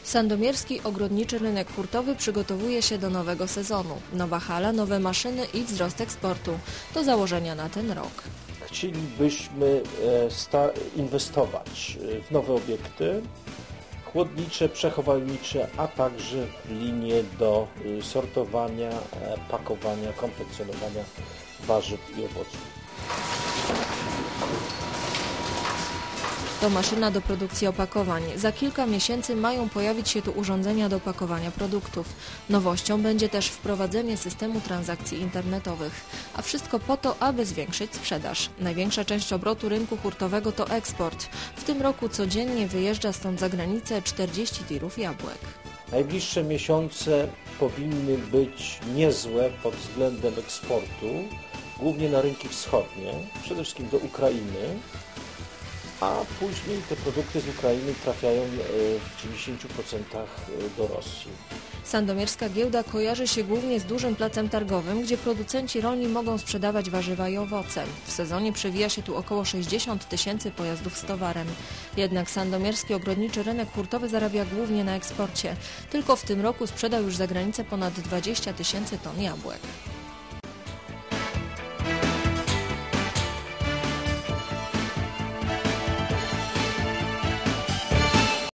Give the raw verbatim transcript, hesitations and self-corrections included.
Sandomierski Ogrodniczy Rynek Hurtowy przygotowuje się do nowego sezonu. Nowa hala, nowe maszyny i wzrost eksportu. To założenia na ten rok. Chcielibyśmy inwestować w nowe obiekty chłodnicze, przechowalnicze, a także w linie do sortowania, pakowania, konfekcjonowania warzyw i owoców. To maszyna do produkcji opakowań. Za kilka miesięcy mają pojawić się tu urządzenia do pakowania produktów. Nowością będzie też wprowadzenie systemu transakcji internetowych. A wszystko po to, aby zwiększyć sprzedaż. Największa część obrotu rynku hurtowego to eksport. W tym roku codziennie wyjeżdża stąd za granicę czterdzieści tirów jabłek. Najbliższe miesiące powinny być niezłe pod względem eksportu, głównie na rynki wschodnie, przede wszystkim do Ukrainy, a później te produkty z Ukrainy trafiają w dziewięćdziesięciu procentach do Rosji. Sandomierska giełda kojarzy się głównie z dużym placem targowym, gdzie producenci rolni mogą sprzedawać warzywa i owoce. W sezonie przewija się tu około sześćdziesiąt tysięcy pojazdów z towarem. Jednak Sandomierski Ogrodniczy Rynek Hurtowy zarabia głównie na eksporcie. Tylko w tym roku sprzedał już za granicę ponad dwadzieścia tysięcy ton jabłek.